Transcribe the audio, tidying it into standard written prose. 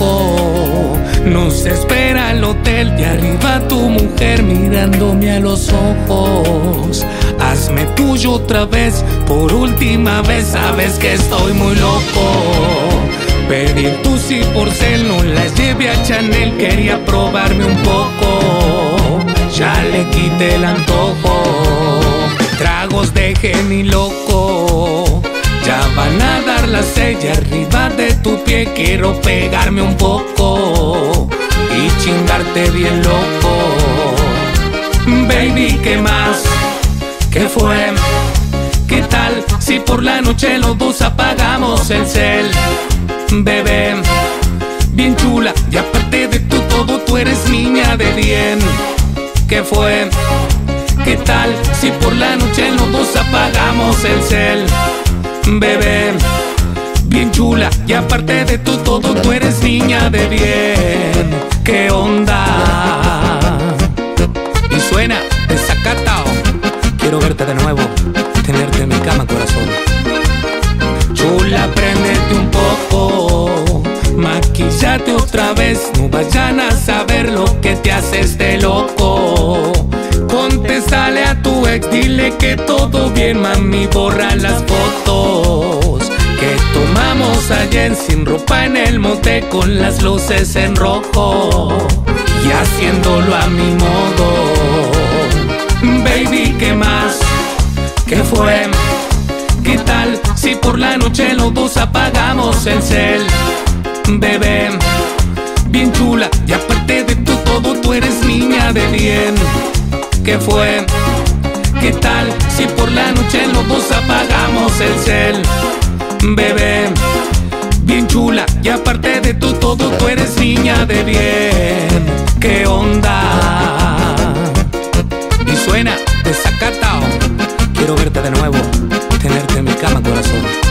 loco. Nos espera el hotel, de arriba tu mujer mirándome a los ojos. Hazme tuyo otra vez, por última vez, sabes que estoy muy loco. Pedir tu sí por cel, no las lleve a Chanel, quería probarme un poco. Ya le quité el antojo, tragos de Genny loco. Ya van a dar las 6 y arriba de tu pie quiero pegarme un poco y chingarte bien loco. Baby, ¿qué más? ¿Qué fue? ¿Qué tal si por la noche los dos apagamos el cel? Bebé, bien chula, y aparte de tu todo tú eres niña de bien. ¿Qué fue? ¿Qué tal si por la noche los dos apagamos el cel? Bebé, bien chula, y aparte de tu todo tú eres niña de bien. ¿Qué onda? Y suena desacatao. Quiero verte de nuevo, tenerte en mi cama, corazón. Chula, préndete un poco, maquillate otra vez, no vayan a saber lo que te haces de loco. Contéstale a tu ex, dile que todo bien, mami, borra las fotos que tomamos ayer sin ropa en el motel con las luces en rojo y haciéndolo a mi modo. Baby, ¿qué más? ¿Qué fue? ¿Qué tal si por la noche los dos apagamos el cel? Bebé, bien chula, y aparte de tu todo tú eres niña de bien. ¿Qué fue? ¿Qué tal si por la noche los dos apagamos el cel? Bebé, bien chula, y aparte de tu todo tú eres niña de bien. ¿Qué onda? Y suena desacatao. Quiero verte de nuevo, tenerte en mi cama, corazón.